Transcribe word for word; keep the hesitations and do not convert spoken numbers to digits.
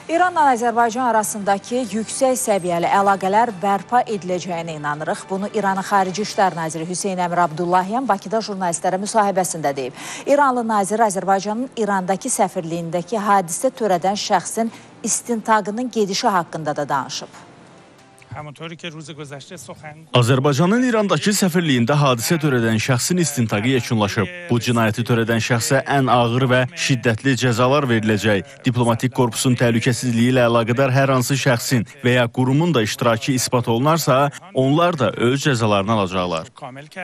İranla Azərbaycan arasındakı yüksək səviyyəli əlaqələr bərpa ediləcəyinə inanırıq. Bunu İranın Xarici İşlər Naziri Hüseyn Əmir Abdullahiyan Bakıda jurnalistlərə müsahibəsində deyib. İranlı nazir Azərbaycanın İrandakı səfirliyindəki hadisə törədən şəxsin istintaqının gedişi haqqında da danışıb. Azərbaycanın İrandakı səfirliyində hadisə törədən şəxsin istintaqı yekunlaşıb. Bu cinayəti törədən şəxsə ən ağır və şiddətli cəzalar veriləcək. Diplomatik korpusun təhlükəsizliyi ilə əlaqədar hər hansı şəxsin və ya qurumun da iştirakı isbat olunarsa, onlar da öz cəzalarını alacaqlar.